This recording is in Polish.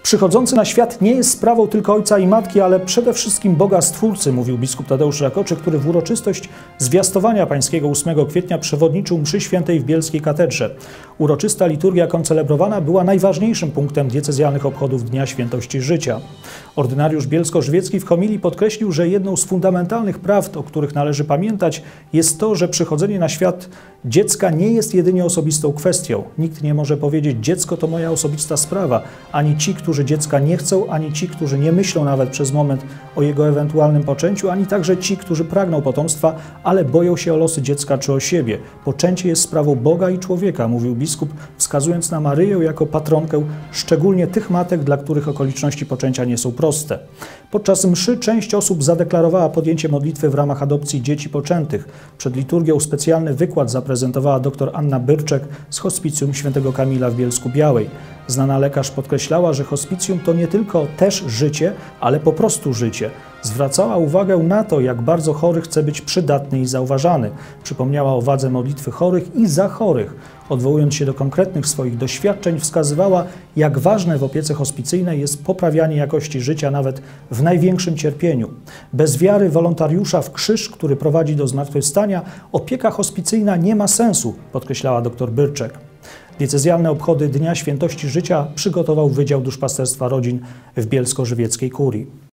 Przychodzący na świat nie jest sprawą tylko ojca i matki, ale przede wszystkim Boga Stwórcy, mówił biskup Tadeusz Rakoczy, który w uroczystość zwiastowania pańskiego 8 kwietnia przewodniczył mszy świętej w Bielskiej Katedrze. Uroczysta liturgia koncelebrowana była najważniejszym punktem diecezjalnych obchodów Dnia Świętości Życia. Ordynariusz bielsko-żywiecki w homilii podkreślił, że jedną z fundamentalnych prawd, o których należy pamiętać, jest to, że przychodzenie na świat dziecka nie jest jedynie osobistą kwestią. Nikt nie może powiedzieć: dziecko to moja osobista sprawa. Ani ci, którzy dziecka nie chcą, ani ci, którzy nie myślą nawet przez moment o jego ewentualnym poczęciu, ani także ci, którzy pragną potomstwa, ale boją się o losy dziecka czy o siebie. Poczęcie jest sprawą Boga i człowieka, mówił biskup, wskazując na Maryję jako patronkę szczególnie tych matek, dla których okoliczności poczęcia nie są proste. Podczas mszy część osób zadeklarowała podjęcie modlitwy w ramach adopcji dzieci poczętych. Przed liturgią specjalny wykład zaprezentowała dr Anna Byrczek z Hospicjum Świętego Kamila w Bielsku-Białej. Znana lekarz podkreślała, że hospicjum to nie tylko też życie, ale po prostu życie. Zwracała uwagę na to, jak bardzo chory chce być przydatny i zauważany. Przypomniała o wadze modlitwy chorych i za chorych. Odwołując się do konkretnych swoich doświadczeń, wskazywała, jak ważne w opiece hospicyjnej jest poprawianie jakości życia nawet w największym cierpieniu. Bez wiary wolontariusza w krzyż, który prowadzi do zmartwychwstania, opieka hospicyjna nie ma sensu, podkreślała dr Byrczek. Diecezjalne obchody Dnia Świętości Życia przygotował Wydział Duszpasterstwa Rodzin w Bielsko-Żywieckiej Kurii.